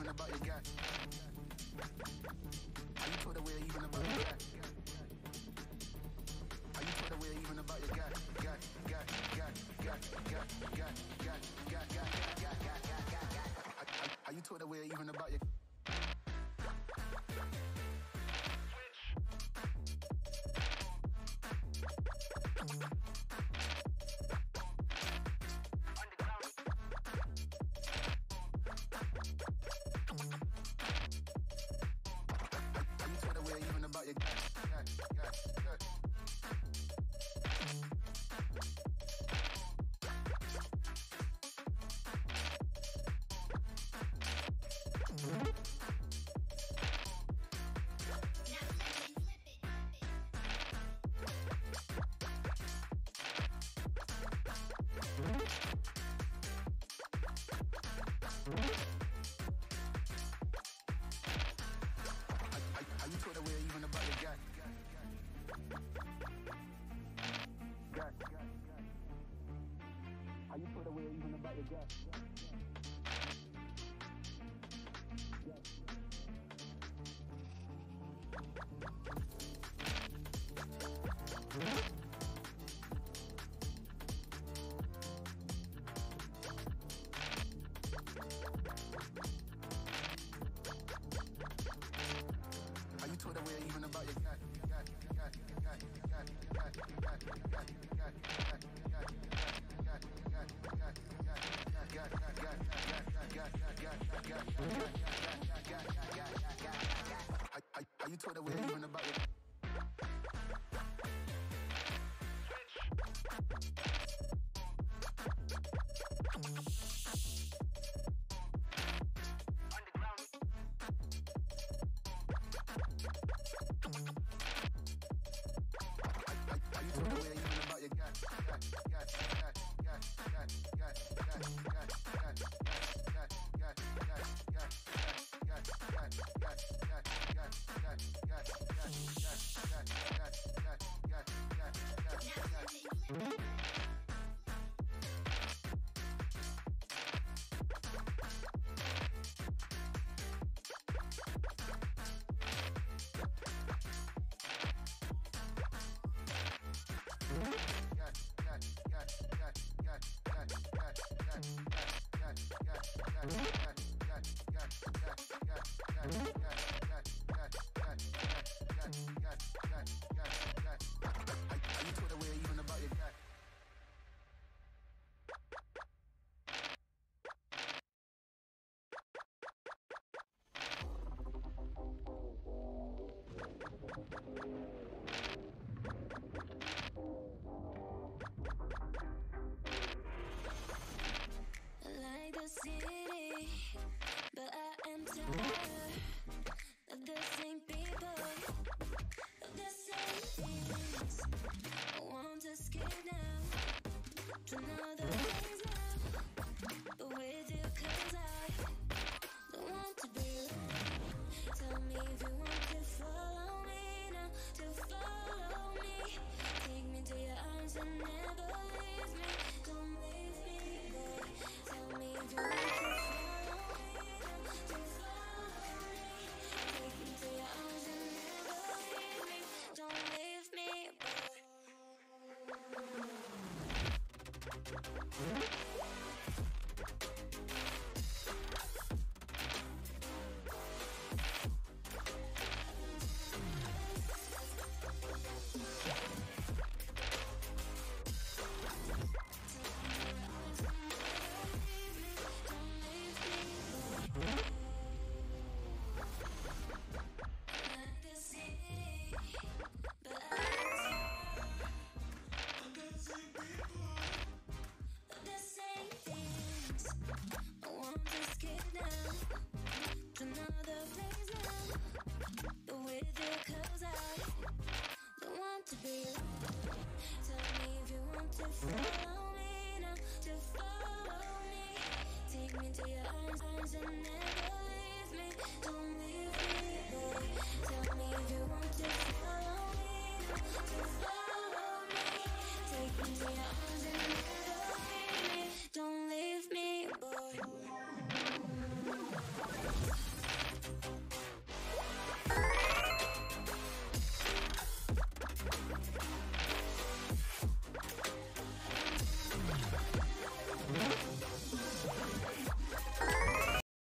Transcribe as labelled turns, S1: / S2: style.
S1: even about your guy? Are you told away even about your guy? Are you told away even about your guy? Are you told away even about your? Are you told away even about your guy? Are you told away even about your guy? Are you told away even about your guy? Are you told away even about your?
S2: Like the city, but I am tired of the same people, of the same things. I want to escape now to another place now, but with you 'cause I don't want to be alone. Tell me if you want to follow me now, to follow me. Take me to your arms and never leave me. Don't leave me, boy. Tell me if you want to follow me now, to follow me. Take me to your arms and never leave me. Don't leave me, boy. Follow me now, to follow me. Take me to your arms and never leave me. Don't leave me, boy. Tell me if you want to follow me now, to follow me. Take me to your arms and